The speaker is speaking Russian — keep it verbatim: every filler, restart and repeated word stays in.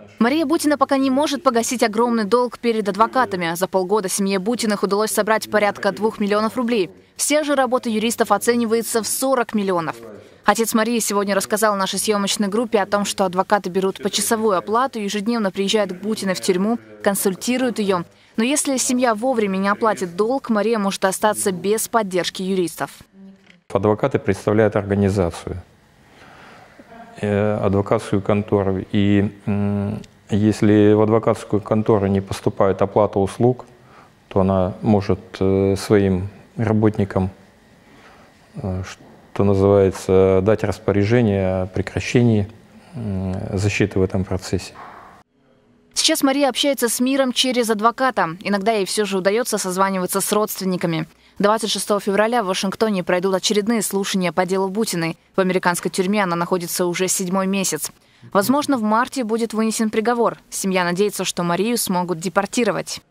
Мария Бутина пока не может погасить огромный долг перед адвокатами. За полгода семье Бутиных удалось собрать порядка двух миллионов рублей. Все же работа юристов оценивается в сорок миллионов. Отец Марии сегодня рассказал нашей съемочной группе о том, что адвокаты берут почасовую оплату, ежедневно приезжают к Бутиной в тюрьму, консультируют ее. Но если семья вовремя не оплатит долг, Мария может остаться без поддержки юристов. Адвокаты представляют организацию, адвокатскую контору. И если в адвокатскую контору не поступает оплата услуг, то она может своим работникам, что называется, дать распоряжение о прекращении защиты в этом процессе. Сейчас Мария общается с миром через адвоката. Иногда ей все же удается созваниваться с родственниками. двадцать шестого февраля в Вашингтоне пройдут очередные слушания по делу Бутиной. В американской тюрьме она находится уже седьмой месяц. Возможно, в марте будет вынесен приговор. Семья надеется, что Марию смогут депортировать.